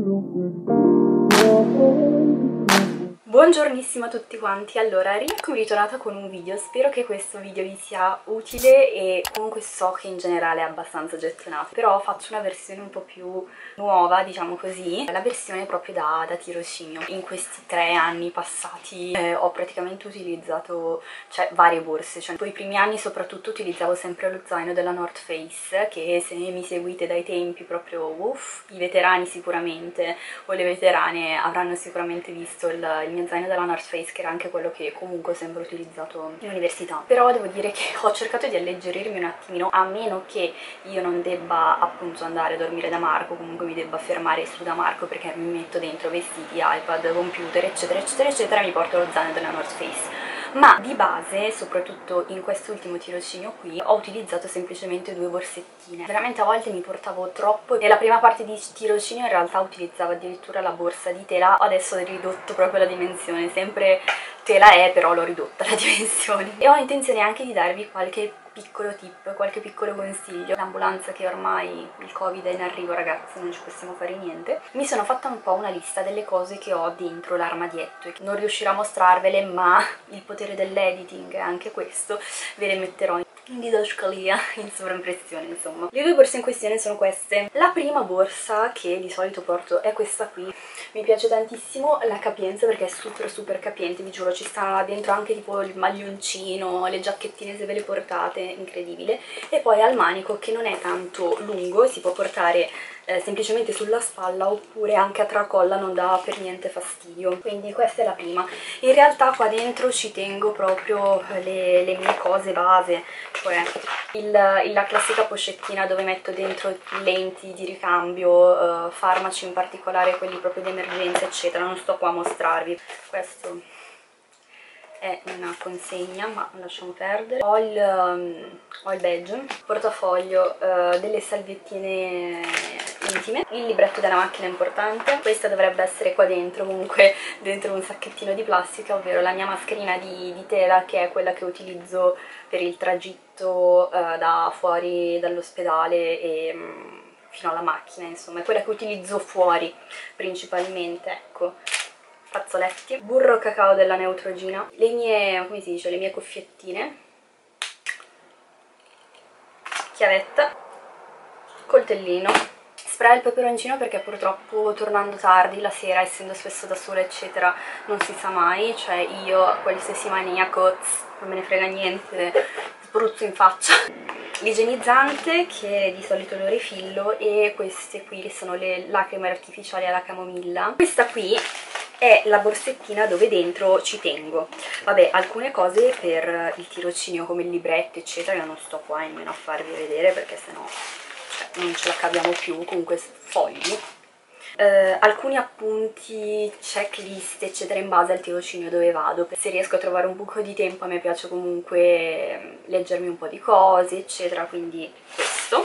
Buongiornissimo a tutti quanti, allora rieccomi ritornata con un video, spero che questo video vi sia utile e comunque so che in generale è abbastanza gettonato, però faccio una versione un po' più nuova, diciamo così, la versione proprio da tirocinio. In questi 3 anni passati ho praticamente utilizzato varie borse, poi i primi anni soprattutto utilizzavo sempre lo zaino della North Face, che se mi seguite dai tempi proprio i veterani sicuramente o le veterane avranno sicuramente visto il mio zaino della North Face, che era anche quello che comunque ho sempre utilizzato in università. Però devo dire che ho cercato di alleggerirmi un attimino, a meno che io non debba appunto andare a dormire da Marco, comunque mi debba fermare su da Marco perché mi metto dentro vestiti, iPad, computer eccetera eccetera eccetera, mi porto lo zaino della North Face. Ma di base, soprattutto in quest'ultimo tirocinio qui, ho utilizzato semplicemente 2 borsettine. Veramente a volte mi portavo troppo. Nella prima parte di tirocinio in realtà utilizzavo addirittura la borsa di tela, adesso ho ridotto proprio la dimensione, sempre tela è, però l'ho ridotta la dimensione. E ho intenzione anche di darvi qualche piccolo tip, qualche piccolo consiglio. L'ambulanza, che ormai il Covid è in arrivo ragazzi, non ci possiamo fare niente, mi sono fatta un po' una lista delle cose che ho dentro l'armadietto. Non riuscirò a mostrarvele, ma il potere dell'editing è anche questo, ve le metterò in didascalia, in sovraimpressione insomma. Le 2 borse in questione sono queste. La prima borsa che di solito porto è questa qui. Mi piace tantissimo la capienza perché è super capiente, vi giuro, ci sta dentro anche tipo il maglioncino, le giacchettine se ve le portate, incredibile. E poi ha il manico che non è tanto lungo, si può portare semplicemente sulla spalla oppure anche a tracolla, non dà per niente fastidio. Quindi questa è la prima. In realtà qua dentro ci tengo proprio le mie cose base, cioè la classica pochettina dove metto dentro lenti di ricambio, farmaci in particolare, quelli proprio di emergenza eccetera, non sto qua a mostrarvi. Questo è una consegna, ma lasciamo perdere. Ho il badge, portafoglio, delle salviettine intime, il libretto della macchina importante. Questa dovrebbe essere qua dentro, comunque dentro un sacchettino di plastica, ovvero la mia mascherina di tela, che è quella che utilizzo per il tragitto da fuori dall'ospedale e fino alla macchina, insomma è quella che utilizzo fuori principalmente, ecco. Fazzoletti, burro cacao della Neutrogena, le mie, come si dice, le mie coffiettine, chiavetta, coltellino, spray al peperoncino perché purtroppo tornando tardi la sera, essendo spesso da sola eccetera, non si sa mai, cioè io qualsiasi maniaco non me ne frega niente, spruzzo in faccia. L'igienizzante, che di solito lo rifillo, e queste qui che sono le lacrime artificiali alla camomilla. Questa qui è la borsettina dove dentro ci tengo, vabbè, alcune cose per il tirocinio come il libretto eccetera. Io non sto qua nemmeno a farvi vedere perché sennò non ce la caviamo più. Comunque fogli, alcuni appunti, checklist eccetera in base al tirocinio dove vado. Se riesco a trovare un buco di tempo a me piace comunque leggermi un po' di cose eccetera, quindi questo,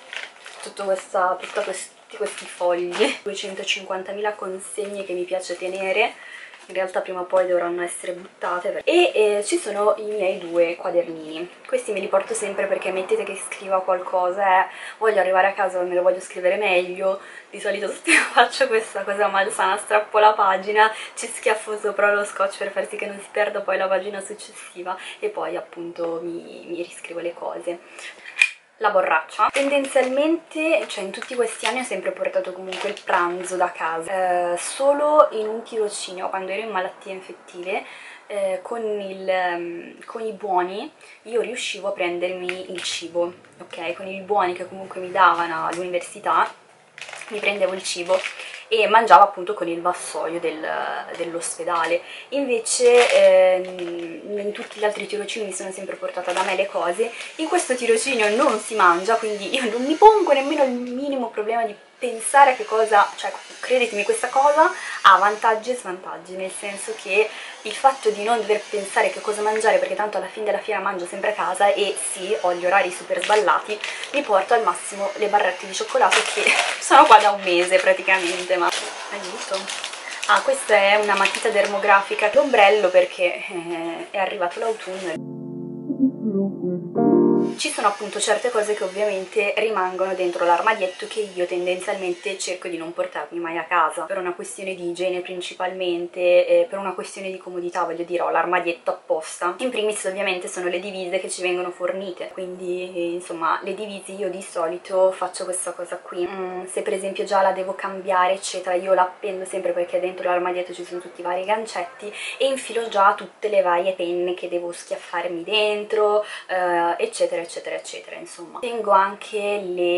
tutti questi fogli, 250.000 consegne che mi piace tenere, in realtà prima o poi dovranno essere buttate. E ci sono i miei 2 quadernini, questi me li porto sempre perché mettete che scriva qualcosa, voglio arrivare a casa, me lo voglio scrivere meglio, di solito faccio questa cosa malsana, strappo la pagina, ci schiaffo sopra lo scotch per far sì che non si perda poi la pagina successiva e poi appunto mi riscrivo le cose. La borraccia, tendenzialmente, cioè in tutti questi anni ho sempre portato comunque il pranzo da casa, solo in un tirocinio quando ero in malattie infettive con i buoni io riuscivo a prendermi il cibo, ok? Con i buoni che comunque mi davano all'università mi prendevo il cibo e mangiavo appunto con il vassoio dell'ospedale. Invece in tutti gli altri tirocini mi sono sempre portata da me le cose, in questo tirocinio non si mangia, quindi io non mi pongo nemmeno il minimo problema di pensare a che cosa, cioè credetemi, questa cosa ha vantaggi e svantaggi, nel senso che il fatto di non dover pensare che cosa mangiare, perché tanto alla fine della fiera mangio sempre a casa e sì, ho gli orari super sballati, mi porto al massimo le barrette di cioccolato che sono qua da un mese praticamente, ma aiuto. Ah, questa è una matita dermografica, l'ombrello perché è arrivato l'autunno. Ci sono sono appunto certe cose che ovviamente rimangono dentro l'armadietto, che io tendenzialmente cerco di non portarmi mai a casa, per una questione di igiene principalmente, per una questione di comodità, voglio dire, ho l'armadietto apposta. In primis ovviamente sono le divise che ci vengono fornite, quindi insomma le divise io di solito faccio questa cosa qui. Se per esempio già la devo cambiare eccetera, io la appendo sempre perché dentro l'armadietto ci sono tutti i vari gancetti e infilo già tutte le varie penne che devo schiaffarmi dentro, eccetera eccetera eccetera. Insomma, tengo anche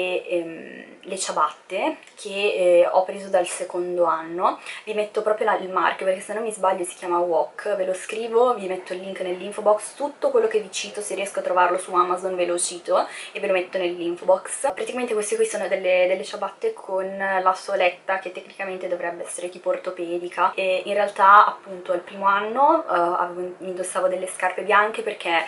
le ciabatte che ho preso dal secondo anno. Vi metto proprio il marchio perché se non mi sbaglio si chiama Wok, ve lo scrivo, vi metto il link nell'info box. Tutto quello che vi cito, se riesco a trovarlo su Amazon ve lo cito e ve lo metto nell'info box. Praticamente queste qui sono delle ciabatte con la suoletta che tecnicamente dovrebbe essere tipo ortopedica, e in realtà appunto al primo anno indossavo delle scarpe bianche perché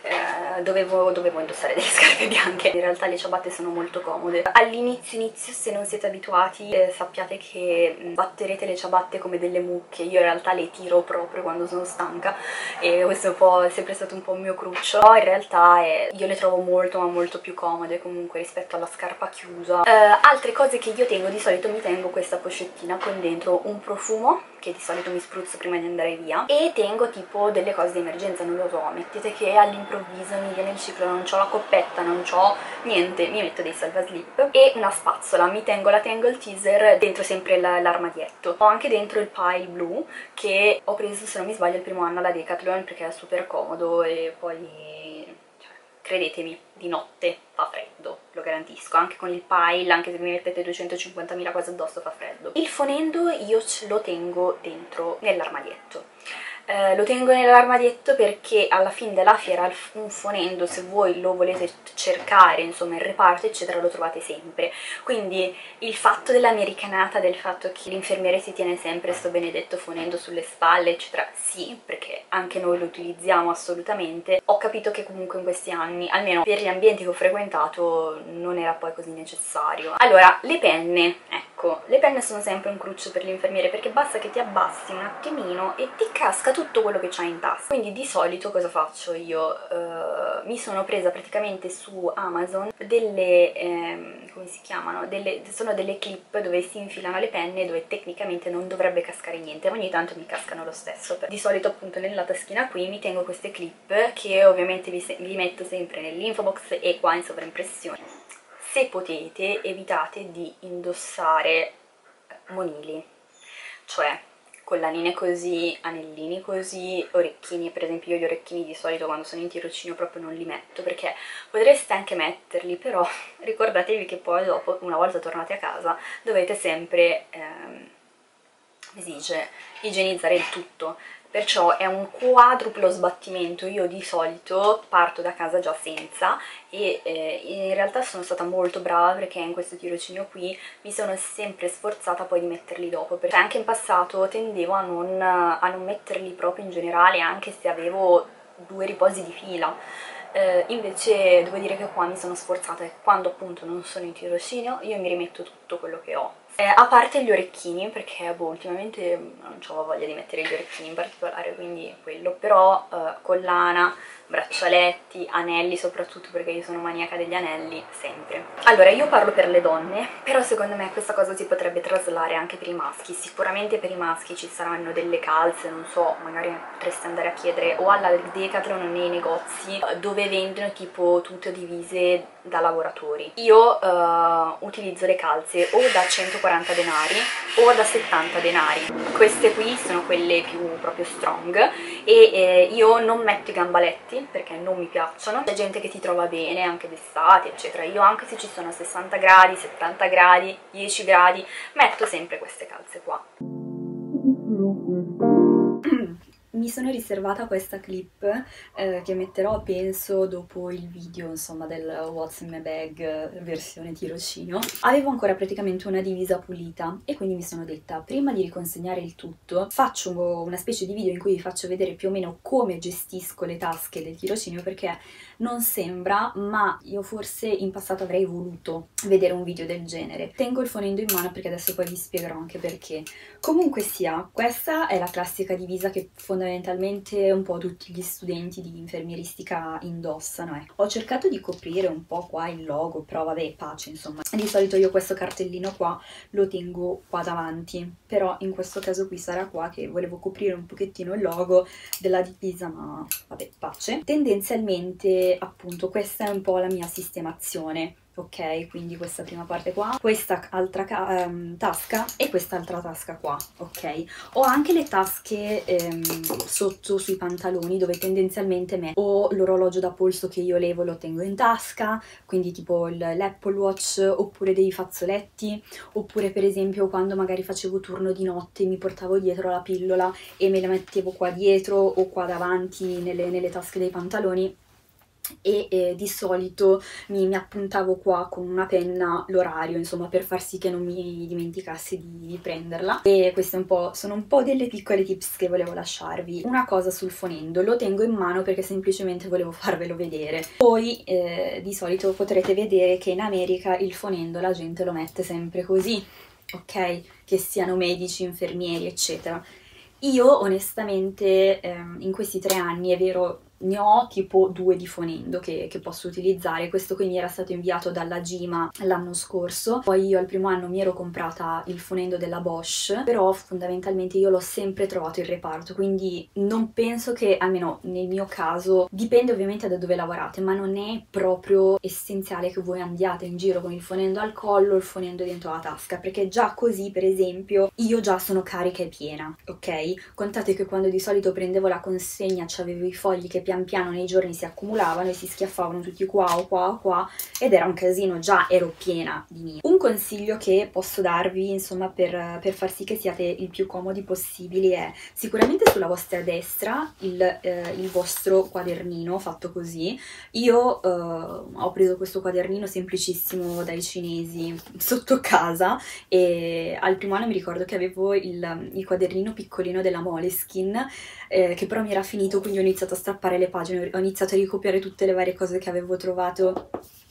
dovevo indossare delle scarpe bianche. In realtà le ciabatte sono molto comode. All'inizio se non siete abituati, sappiate che batterete le ciabatte come delle mucche. Io in realtà le tiro proprio quando sono stanca e questo è sempre stato un po' un mio cruccio, però in realtà io le trovo molto ma molto più comode comunque rispetto alla scarpa chiusa. Altre cose che io tengo, di solito mi tengo questa pochettina con dentro un profumo che di solito mi spruzzo prima di andare via, e tengo tipo delle cose di emergenza, non lo so, mettete che all'improvviso mi viene il ciclo, non ho la coppetta, non ho niente, mi metto dei salvaslip e una spazzola, la tengo il teaser dentro sempre l'armadietto. Ho anche dentro il pile blu che ho preso, se non mi sbaglio, il primo anno alla Decathlon perché è super comodo e poi credetemi, di notte fa freddo, lo garantisco, anche con il pile, anche se mi mettete 250.000 cose addosso fa freddo. Il fonendo io lo tengo dentro nell'armadietto. Lo tengo nell'armadietto perché alla fine della fiera un fonendo, se voi lo volete cercare, insomma il reparto eccetera, lo trovate sempre. Quindi il fatto dell'americanata, del fatto che l'infermiere si tiene sempre sto benedetto fonendo sulle spalle eccetera, sì, perché anche noi lo utilizziamo assolutamente. Ho capito che comunque in questi anni, almeno per gli ambienti che ho frequentato, non era poi così necessario. Allora, le penne, ecco, le penne sono sempre un cruccio per l'infermiere perché basta che ti abbassi un attimino e ti casca tutto quello che c'hai in tasca. Quindi di solito cosa faccio io? Mi sono presa praticamente su Amazon delle, come si chiamano? Sono delle clip dove si infilano le penne, dove tecnicamente non dovrebbe cascare niente, ma ogni tanto mi cascano lo stesso. Di solito appunto nella taschina qui mi tengo queste clip che ovviamente vi metto sempre nell'info box e qua in sovraimpressione. Se potete evitate di indossare monili, cioè collanine così, anellini così, orecchini. Per esempio io gli orecchini di solito quando sono in tirocinio proprio non li metto, perché potreste anche metterli, però ricordatevi che poi dopo, una volta tornati a casa, dovete sempre, come si dice, igienizzare il tutto. Perciò è un quadruplo sbattimento. Io di solito parto da casa già senza e in realtà sono stata molto brava perché in questo tirocinio qui mi sono sempre sforzata poi di metterli dopo, perché anche in passato tendevo a non metterli proprio in generale, anche se avevo 2 riposi di fila. Invece devo dire che qua mi sono sforzata e quando appunto non sono in tirocinio io mi rimetto tutto quello che ho. A parte gli orecchini, perché boh, ultimamente non ho voglia di mettere gli orecchini in particolare, quindi quello, però collana, braccialetti, anelli soprattutto perché io sono maniaca degli anelli, sempre. Allora, io parlo per le donne, però secondo me questa cosa si potrebbe traslare anche per i maschi. Sicuramente per i maschi ci saranno delle calze, non so, magari potreste andare a chiedere o alla Decathlon o nei negozi dove vendono tipo tutte divise da lavoratori. Io utilizzo le calze o da 140 denari o da 70 denari. Queste qui sono quelle più proprio strong e io non metto i gambaletti perché non mi piacciono. C'è gente che ti trova bene anche d'estate eccetera, io anche se ci sono 60 gradi, 70 gradi, 10 gradi metto sempre queste calze qua. Mi sono riservata questa clip che metterò penso dopo il video insomma del What's in my bag versione tirocinio. Avevo ancora praticamente una divisa pulita e quindi mi sono detta, prima di riconsegnare il tutto faccio una specie di video in cui vi faccio vedere più o meno come gestisco le tasche del tirocinio, perché non sembra, ma io forse in passato avrei voluto vedere un video del genere. Tengo il fonendo in mano perché adesso poi vi spiegherò anche perché. Comunque sia, questa è la classica divisa che fondamentalmente fondamentalmente un po' tutti gli studenti di infermieristica indossano. Ho cercato di coprire un po' qua il logo, però vabbè, pace, insomma. Di solito io questo cartellino qua lo tengo qua davanti, però in questo caso qui sarà qua che volevo coprire un pochettino il logo della divisa, ma vabbè, pace. Tendenzialmente, appunto, questa è un po' la mia sistemazione. Ok, quindi questa prima parte qua, questa altra tasca e quest'altra tasca qua, ok? Ho anche le tasche sotto sui pantaloni dove tendenzialmente ho l'orologio da polso che io levo, lo tengo in tasca, quindi tipo l'Apple Watch, oppure dei fazzoletti, oppure per esempio quando magari facevo turno di notte mi portavo dietro la pillola e me la mettevo qua dietro o qua davanti nelle tasche dei pantaloni. E di solito mi appuntavo qua con una penna l'orario, insomma, per far sì che non mi dimenticassi di prenderla. E queste sono un po' delle piccole tips che volevo lasciarvi. Una cosa sul fonendo, lo tengo in mano perché semplicemente volevo farvelo vedere. Poi di solito potrete vedere che in America il fonendo la gente lo mette sempre così, ok? Che siano medici, infermieri, eccetera. Io onestamente in questi 3 anni, è vero, ne ho tipo 2 di fonendo che posso utilizzare. Questo qui mi era stato inviato dalla Gima l'anno scorso, poi io al primo anno mi ero comprata il fonendo della Bosch, però fondamentalmente io l'ho sempre trovato in reparto, quindi non penso che, almeno nel mio caso, dipende ovviamente da dove lavorate, ma non è proprio essenziale che voi andiate in giro con il fonendo al collo, il fonendo dentro la tasca, perché già così, per esempio, io già sono carica e piena, ok? Contate che quando di solito prendevo la consegna c'avevo i fogli che pian piano nei giorni si accumulavano e si schiaffavano tutti qua o qua o qua ed era un casino, già ero piena di mio. Un consiglio che posso darvi, insomma, per far sì che siate il più comodi possibili è sicuramente sulla vostra destra il vostro quadernino fatto così. Io ho preso questo quadernino semplicissimo dai cinesi sotto casa e al primo anno mi ricordo che avevo il quadernino piccolino della Moleskine che però mi era finito, quindi ho iniziato a strappare le pagine, ho iniziato a ricopiare tutte le varie cose che avevo trovato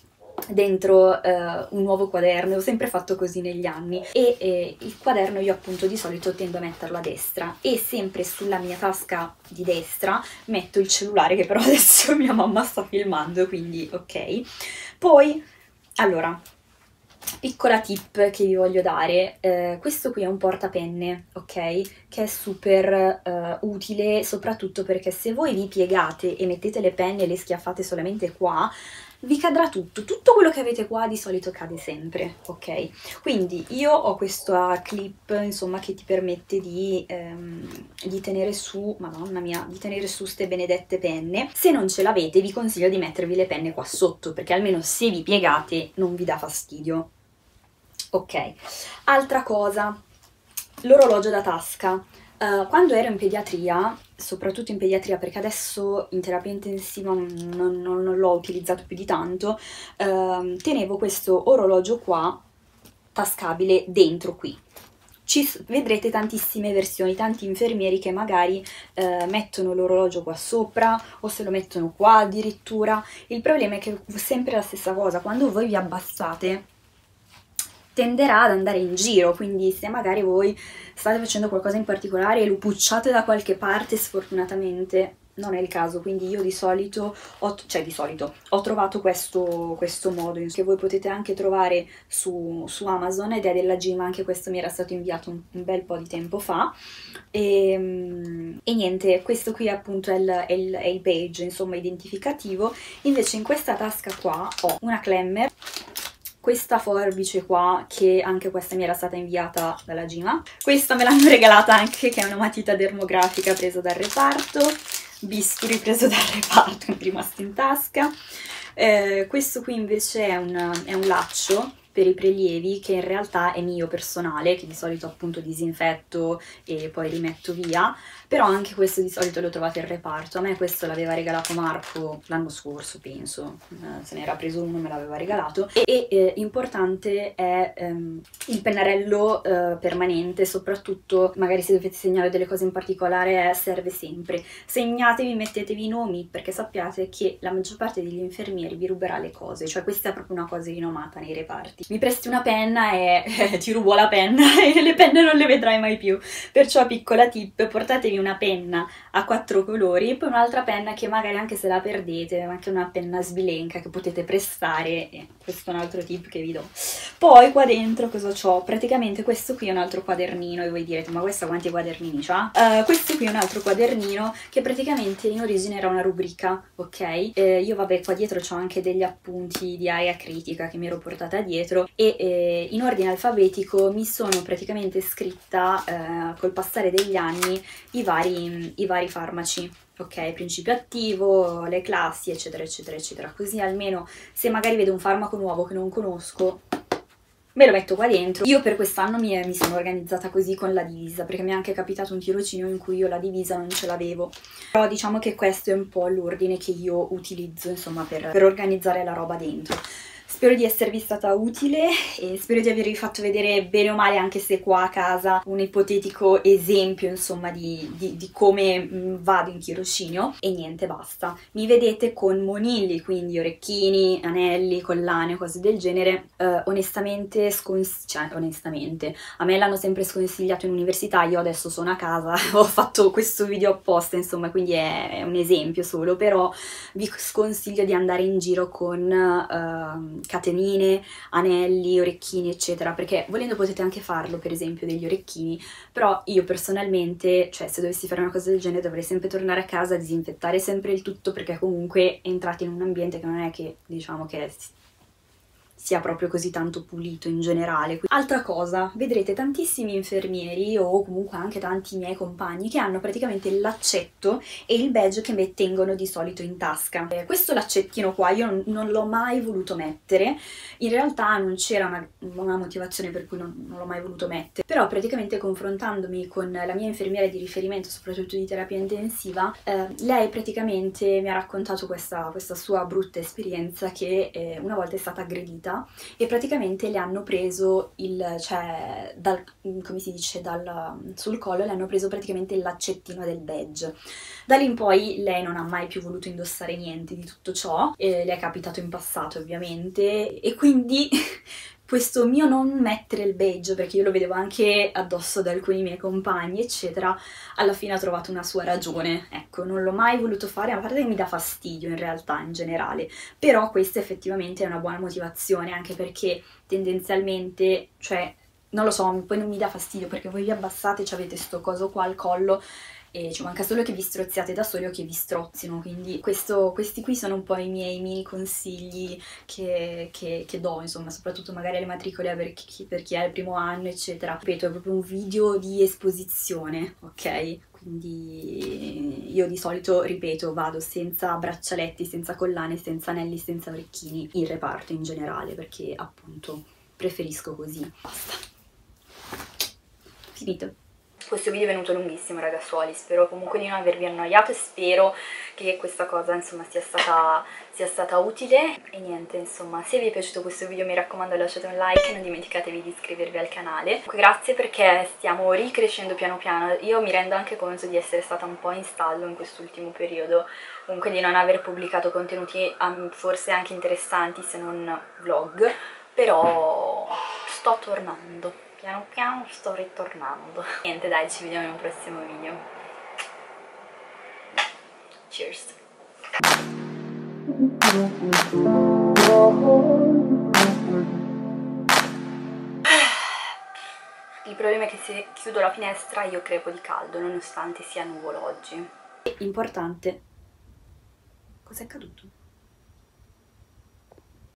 dentro un nuovo quaderno. Ho sempre fatto così negli anni e il quaderno io appunto di solito tendo a metterlo a destra e sempre sulla mia tasca di destra metto il cellulare, che però adesso mia mamma sta filmando, quindi ok. Poi, allora, piccola tip che vi voglio dare, questo qui è un portapenne, ok? Che è super utile soprattutto perché se voi vi piegate e mettete le penne e le schiaffate solamente qua, vi cadrà tutto quello che avete qua di solito cade sempre, ok? Quindi io ho questa clip, insomma, che ti permette di tenere su, madonna mia, di tenere su ste benedette penne. Se non ce l'avete vi consiglio di mettervi le penne qua sotto, perché almeno se vi piegate non vi dà fastidio. Ok, altra cosa, l'orologio da tasca. Quando ero in pediatria, soprattutto in pediatria perché adesso in terapia intensiva non l'ho utilizzato più di tanto, tenevo questo orologio qua tascabile dentro qui. Vedrete tantissime versioni, tanti infermieri che magari mettono l'orologio qua sopra o se lo mettono qua addirittura. Il problema è che è sempre la stessa cosa, quando voi vi abbassate tenderà ad andare in giro, quindi se magari voi state facendo qualcosa in particolare e lo pucciate da qualche parte, sfortunatamente non è il caso. Quindi io di solito ho trovato questo modo che voi potete anche trovare su Amazon ed è della Gima, anche questo mi era stato inviato un bel po' di tempo fa e niente, questo qui appunto è il badge, insomma, identificativo. Invece in questa tasca qua ho una Klemmer, questa forbice qua, che anche questa mi era stata inviata dalla Gima, questa me l'hanno regalata anche, che è una matita dermografica presa dal reparto, bisturi preso dal reparto, mi è rimasto in tasca. Questo qui invece è un laccio per i prelievi, che in realtà è mio personale, che di solito appunto disinfetto e poi rimetto via, però anche questo di solito lo trovate in reparto. A me questo l'aveva regalato Marco l'anno scorso, penso, se ne era preso uno, me l'aveva regalato. E importante è il pennarello permanente, soprattutto magari se dovete segnare delle cose in particolare, serve sempre. Segnatevi, mettetevi i nomi, perché sappiate che la maggior parte degli infermieri vi ruberà le cose, cioè questa è proprio una cosa rinomata nei reparti. dirti mi presti una penna e ti rubo la penna e le penne non le vedrai mai più. Perciò piccola tip, portatevi una penna a 4 colori e poi un'altra penna che magari anche se la perdete, anche una penna sbilenca che potete prestare, e questo è un altro tip che vi do. Poi qua dentro cosa c'ho? Praticamente questo qui è un altro quadernino e voi direte ma questa quanti quadernini c'ha? Questo qui è un altro quadernino che praticamente in origine era una rubrica, ok? Io vabbè qua dietro c'ho anche degli appunti di area critica che mi ero portata dietro e in ordine alfabetico mi sono praticamente scritta col passare degli anni i vari farmaci. Ok, principio attivo, le classi, eccetera, eccetera, eccetera. Così almeno se magari vedo un farmaco nuovo che non conosco, me lo metto qua dentro. Io per quest'anno mi sono organizzata così con la divisa, perché mi è anche capitato un tirocinio in cui io la divisa non ce l'avevo. Però diciamo che questo è un po' l'ordine che io utilizzo, insomma, per organizzare la roba dentro. Spero di esservi stata utile e spero di avervi fatto vedere bene o male, anche se qua a casa, un ipotetico esempio, insomma, di come vado in tirocinio. E niente, basta. Mi vedete con monilli, quindi orecchini, anelli, collane, cose del genere. Onestamente, onestamente, a me l'hanno sempre sconsigliato in università, io adesso sono a casa, ho fatto questo video apposta, insomma, quindi è un esempio solo, però vi sconsiglio di andare in giro con catenine, anelli, orecchini, eccetera, perché volendo potete anche farlo, per esempio, degli orecchini, però io personalmente, cioè se dovessi fare una cosa del genere dovrei sempre tornare a casa, disinfettare sempre il tutto, perché comunque entrate in un ambiente che non è che, diciamo, che sia proprio così tanto pulito in generale. Altra cosa, vedrete tantissimi infermieri o comunque anche tanti miei compagni che hanno praticamente il laccetto e il badge che tengono di solito in tasca. Questo laccettino qua io non l'ho mai voluto mettere, in realtà non c'era una motivazione per cui non l'ho mai voluto mettere, però praticamente confrontandomi con la mia infermiera di riferimento, soprattutto di terapia intensiva, lei praticamente mi ha raccontato questa sua brutta esperienza che una volta è stata aggredita e praticamente le hanno preso cioè come si dice, sul collo le hanno preso praticamente il laccettino del badge. Da lì in poi lei non ha mai più voluto indossare niente di tutto ciò, le è capitato in passato ovviamente, e quindi questo mio non mettere il badge, perché io lo vedevo anche addosso ad alcuni miei compagni, eccetera, alla fine ha trovato una sua ragione. Ecco, non l'ho mai voluto fare, a parte che mi dà fastidio in realtà, in generale, però questa effettivamente è una buona motivazione, anche perché tendenzialmente, cioè, non lo so, poi non mi dà fastidio, perché voi vi abbassate, avete sto coso qua al collo, e ci manca solo che vi strozziate da soli o che vi strozzino, quindi questi qui sono un po' i miei mini consigli che do, insomma, soprattutto magari alle matricole per chi è il primo anno, eccetera. Ripeto, è proprio un video di esposizione, ok? Quindi io di solito, ripeto, vado senza braccialetti, senza collane, senza anelli, senza orecchini in reparto in generale, perché appunto preferisco così. Basta. Finito. Questo video è venuto lunghissimo, ragazzuoli, spero comunque di non avervi annoiato e spero che questa cosa, insomma, sia stata utile. E niente, insomma, se vi è piaciuto questo video mi raccomando lasciate un like e non dimenticatevi di iscrivervi al canale. Grazie, perché stiamo ricrescendo piano piano. Io mi rendo anche conto di essere stata un po' in stallo in quest'ultimo periodo, comunque di non aver pubblicato contenuti forse anche interessanti, se non vlog, però sto tornando. Piano piano sto ritornando. Niente, dai, ci vediamo in un prossimo video. Cheers! Il problema è che se chiudo la finestra io crepo di caldo, nonostante sia nuvolo oggi. Importante. Cos'è accaduto?